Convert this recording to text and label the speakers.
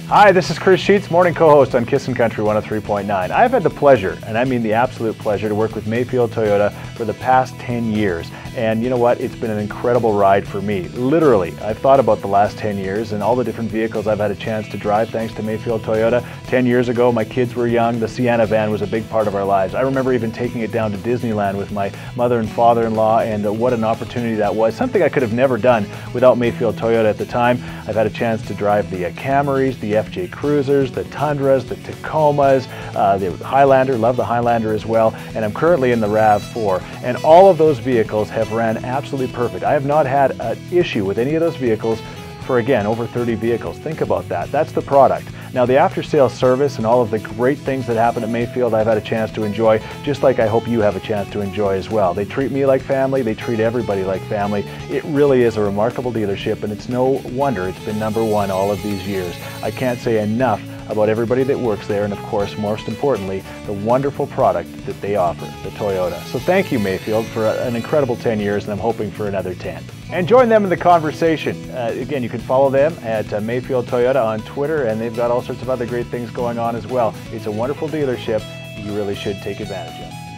Speaker 1: Hi, this is Chris Sheets, morning co-host on Kissin' Country 103.9. I've had the pleasure, and I mean the absolute pleasure, to work with Mayfield Toyota for the past 10 years. And you know what? It's been an incredible ride for me. Literally, I've thought about the last 10 years and all the different vehicles I've had a chance to drive thanks to Mayfield Toyota. 10 years ago, my kids were young. The Sienna van was a big part of our lives. I remember even taking it down to Disneyland with my mother and father-in-law, and what an opportunity that was. Something I could have never done without Mayfield Toyota at the time. I've had a chance to drive the Camrys, the FJ Cruisers, the Tundras, the Tacomas, the Highlander, love the Highlander as well, and I'm currently in the RAV4. And all of those vehicles have ran absolutely perfect. I have not had an issue with any of those vehicles for, again, over 30 vehicles. Think about that. That's the product. Now, the after-sales service and all of the great things that happen at Mayfield, I've had a chance to enjoy, just like I hope you have a chance to enjoy as well. They treat me like family. They treat everybody like family. It really is a remarkable dealership, and it's no wonder it's been #1 all of these years. I can't say enough about everybody that works there, and of course, most importantly, the wonderful product that they offer, the Toyota. So thank you, Mayfield, for an incredible 10 years, and I'm hoping for another 10. And join them in the conversation. Again, you can follow them at Mayfield Toyota on Twitter, and they've got all sorts of other great things going on as well. It's a wonderful dealership you really should take advantage of.